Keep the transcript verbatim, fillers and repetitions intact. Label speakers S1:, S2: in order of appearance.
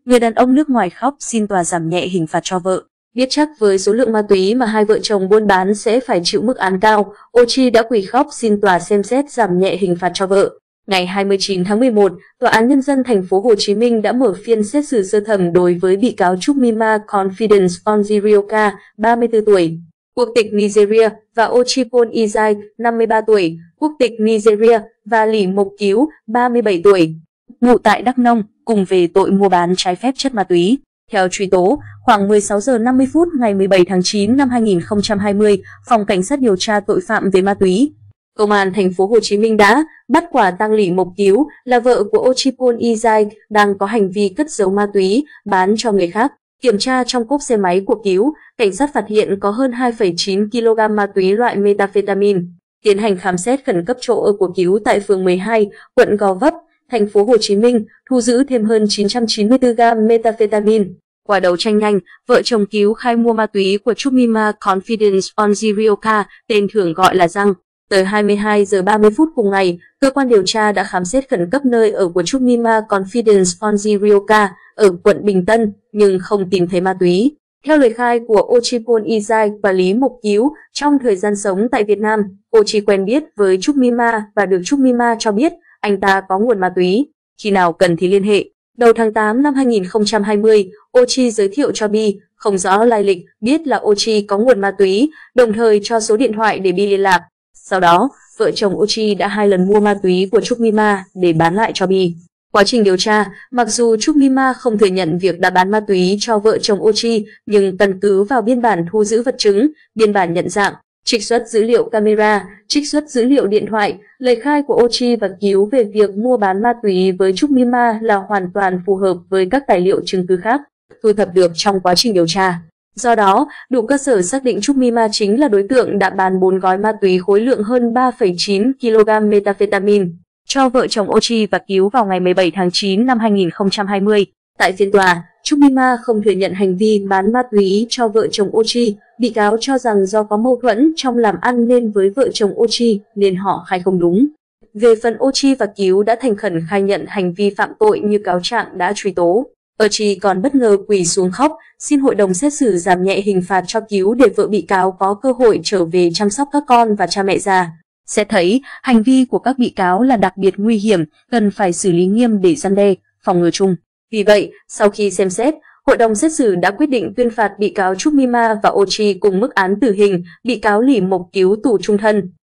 S1: Người đàn ông nước ngoài khóc xin tòa giảm nhẹ hình phạt cho vợ. Biết chắc với số lượng ma túy mà hai vợ chồng buôn bán sẽ phải chịu mức án cao, Ochi đã quỳ khóc xin tòa xem xét giảm nhẹ hình phạt cho vợ. Ngày hai mươi chín tháng mười một, Tòa án Nhân dân thành phố Hồ Chí Minh đã mở phiên xét xử sơ thẩm đối với bị cáo Chukmima Confidence Onzirioka, ba mươi tư tuổi, quốc tịch Nigeria, và Ochipon Izai, năm mươi ba tuổi, quốc tịch Nigeria, và Lý Mộc Cứu, ba mươi bảy tuổi, ngụ tại Đắk Nông, cùng về tội mua bán trái phép chất ma túy. Theo truy tố, khoảng mười sáu giờ năm mươi phút ngày mười bảy tháng chín năm hai nghìn không trăm hai mươi, Phòng Cảnh sát điều tra tội phạm về ma túy, Công an thành phố Hồ Chí Minh đã bắt quả tang Lý Mộc Cứu, là vợ của Ochipon Izai, đang có hành vi cất giấu ma túy bán cho người khác. Kiểm tra trong cốp xe máy của Cứu, cảnh sát phát hiện có hơn hai phẩy chín ki lô gam ma túy loại methamphetamine. Tiến hành khám xét khẩn cấp chỗ ở của Cứu tại phường mười hai, quận Gò Vấp, thành phố Hồ Chí Minh, thu giữ thêm hơn chín trăm chín mươi tư gam methamphetamine. Qua đấu tranh nhanh, vợ chồng Cứu khai mua ma túy của Chukmima Confidence Onzirioka, tên thường gọi là Giang. Tới hai mươi hai giờ ba mươi phút cùng ngày, cơ quan điều tra đã khám xét khẩn cấp nơi ở của Chukmima Confidence Onzirioka ở quận Bình Tân, nhưng không tìm thấy ma túy. Theo lời khai của Ochipon Izai và Lý Mộc Cứu, trong thời gian sống tại Việt Nam, Ochi quen biết với Chukmima và được Chukmima cho biết anh ta có nguồn ma túy, khi nào cần thì liên hệ. Đầu tháng tám năm hai nghìn không trăm hai mươi, Ochi giới thiệu cho Bi, không rõ lai lịch, biết là Ochi có nguồn ma túy, đồng thời cho số điện thoại để Bi liên lạc. Sau đó, vợ chồng Ochi đã hai lần mua ma túy của Chukmima để bán lại cho Bi. Quá trình điều tra, mặc dù Chukmima không thừa nhận việc đã bán ma túy cho vợ chồng Ochi, nhưng căn cứ vào biên bản thu giữ vật chứng, biên bản nhận dạng, trích xuất dữ liệu camera, trích xuất dữ liệu điện thoại, lời khai của Ochi và Cứu về việc mua bán ma túy với Chukmima là hoàn toàn phù hợp với các tài liệu chứng cứ khác thu thập được trong quá trình điều tra. Do đó, đủ cơ sở xác định Chukmima chính là đối tượng đã bán bốn gói ma túy khối lượng hơn ba phẩy chín ki lô gam methamphetamine cho vợ chồng Ochi và Cứu vào ngày mười bảy tháng chín năm hai nghìn không trăm hai mươi. Tại phiên tòa, Chukmima không thừa nhận hành vi bán ma túy cho vợ chồng Ochi. Bị cáo cho rằng do có mâu thuẫn trong làm ăn nên với vợ chồng Ochi nên họ khai không đúng. Về phần Ochi và Cứu đã thành khẩn khai nhận hành vi phạm tội như cáo trạng đã truy tố. Ochi còn bất ngờ quỳ xuống khóc, xin hội đồng xét xử giảm nhẹ hình phạt cho Cứu để vợ bị cáo có cơ hội trở về chăm sóc các con và cha mẹ già. Sẽ thấy, hành vi của các bị cáo là đặc biệt nguy hiểm, cần phải xử lý nghiêm để răn đe, phòng ngừa chung. Vì vậy, sau khi xem xét, hội đồng xét xử đã quyết định tuyên phạt bị cáo Chukmima và Ochi cùng mức án tử hình, bị cáo Lý Mộc Cứu tù chung thân.